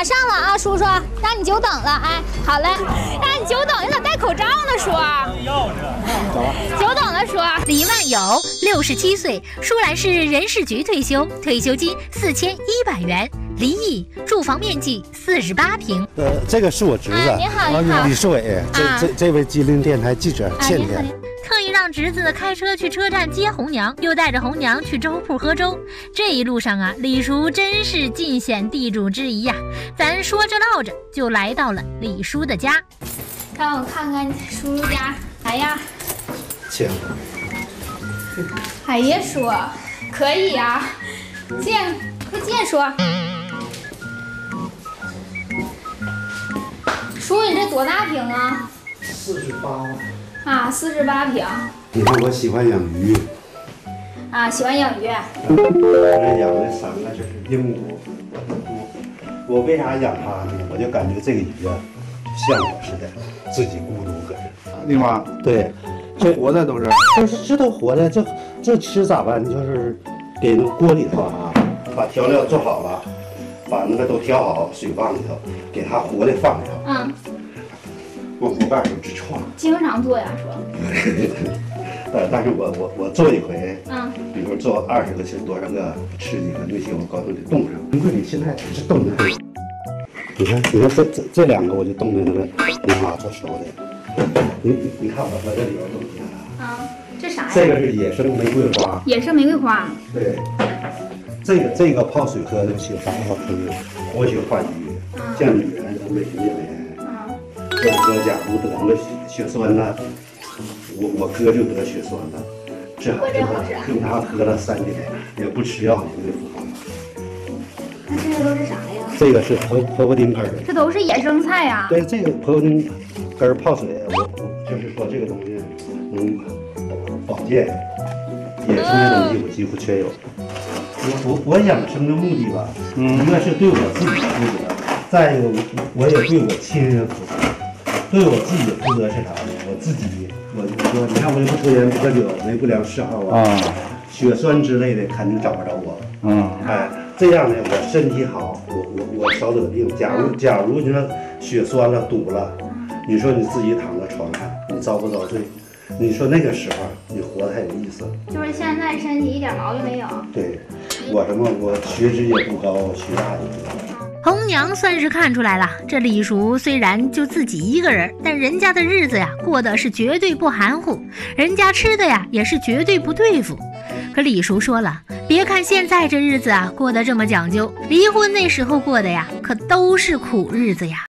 马上了啊，叔叔，让你久等了。哎，好嘞，让你久等，你咋戴口罩呢，叔？要这，久等了，叔。 李万友67岁，舒兰市人事局退休，退休金4100元，离异，住房面积48平。 这个是我侄子， 你好，你好， 李世伟，这位吉林电台记者倩倩。 特意让侄子开车去车站接红娘，又带着红娘去粥铺喝粥。这一路上啊，李叔真是尽显地主之谊呀。咱说着唠着，就来到了李叔的家。 让我看看叔叔家。哎呀， 请。 哎呀，叔，可以呀，进，快进，叔。叔，你这多大平啊 48。 啊，48平。 你看我喜欢养鱼。 啊，喜欢养鱼。 我养了3个，这是鹦鹉。我为啥养它呢？我就感觉这个鱼啊，像我似的，自己孤独搁这。 丽妈， 对， 这活的都是， 这都活的，这吃咋办？就是给那锅里头啊，把调料做好了，把那个都调好，水放里头，给它活的放里头。 嗯。 往锅盖上直串。 经常做呀，叔。 但是我做一回，比如做20个、多少个，吃几个那些，我告诉你冻上。冰柜里现在只是冻的。你看这2个我就冻在那个棉花做熟的。你看我这里边冻起来了。 啊，这啥呀？ 这个是野生玫瑰花。 野生玫瑰花。 对。这个泡水喝就行，啥好喝的，活血化瘀，像女人得胃病的。我哥假如得了血栓了，我哥就得血栓了，这好吃，用它喝了3天，也不吃药也没复发。 那这个都是啥呀？ 这个是婆婆丁根儿， 这都是野生菜呀。 对，这个婆婆丁根儿泡水，我就是说这个东西能保健，野生的东西我几乎全有。我养生的目的吧，一个是对我自己负责，再一个我也对我亲人负责。对我自己负责是啥呢？我自己，我你看我也不抽烟不喝酒，没不良嗜好啊，血栓之类的肯定找不着我。哎，这样呢，我身体好，我少得病。假如你说血栓了堵了，你说你自己躺在床上，你遭不遭罪？你说那个时候你活得还有意思？ 就是现在身体一点毛病没有。 对，我学识也不高，学大也不高。 红娘算是看出来了，这李叔虽然就自己一个人，但人家的日子呀过得是绝对不含糊，人家吃的呀也是绝对不对付。可李叔说了，别看现在这日子啊过得这么讲究，离婚那时候过的呀可都是苦日子呀。